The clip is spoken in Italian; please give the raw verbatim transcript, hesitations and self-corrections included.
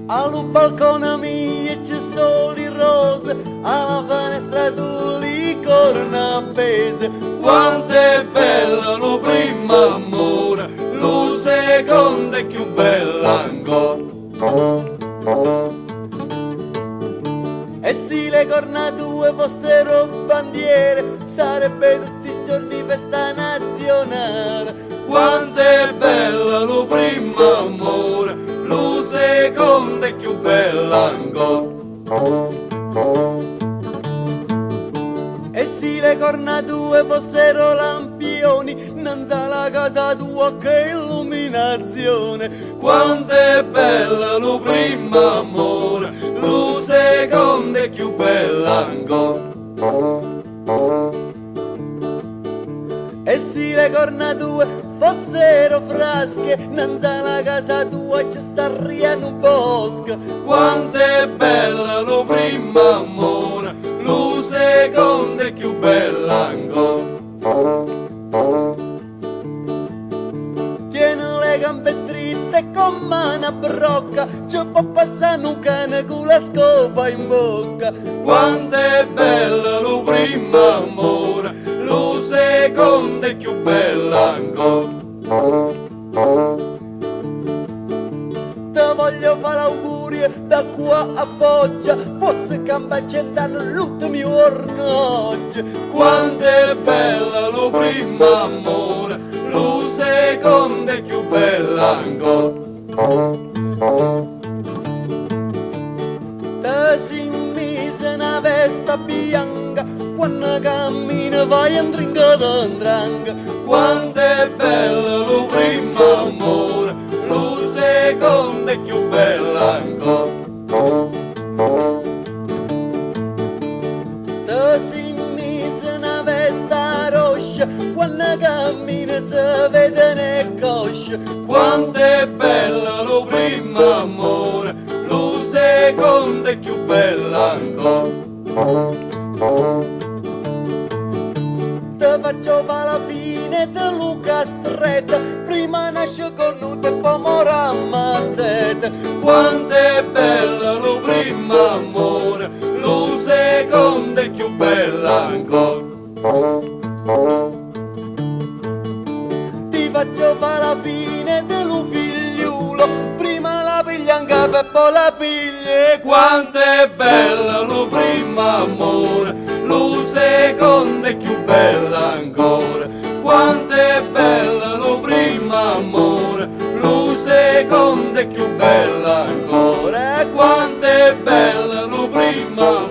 Allo balcone mio c'è soli rose, alla finestra tu li corna appese. Quanto è bello lo primo amore, lo secondo è più bello ancora. E se le corna tue fossero bandiere, sarebbe tutti i giorni festa nazionale. Quanto è bello lo primo amore, lo secondo è più bello ancora. E se le corna tue fossero lampioni, non sa la casa tua che illuminazione. Quanto è bello lo primo amore, lo secondo è più bello ancora. E se le corna tue fossero frasche, non sa la casa tua ci sarebbe un bosco. Quanto è bello lo primo amore, lo secondo è più bello ancora. Tieni le gambe dritte con mano a brocca, ci può passare un cane con la scopa in bocca. Quanto è bello lo primo amore, lo secondo è più bello ancora. Te voglio fare auguri da qua a Foggia, pozze campa cent'anni l'ultimo giorno oggi. Quanto è bello lo primo amore, lo secondo è più bello ancora. Te si mise una vesta bianca, quando cammina vai in trinca d'andranca. Quanto è bello lo primo amore, lo secondo è più bello ancora. Te si mise una vesta rossa, quando cammina si vede ne coscia. Quanto è bello lo primo amore, lo secondo è più bello ancora. Te faccio fare la fine de Luca stretta, prima nasce cornuto e poi mora ammazzata. Quanto è bello lo primo amore, lo secondo è più bello ancora. Ti faccio fare la fine dello figliulo, prima la piglia in capo e poi la piglia. Quanto è bello lo primo amore, lo secondo è più bello ancora. Quanto è bello lo primo amore, lo secondo è più bello ancora. Quanto è bello lo primo amore.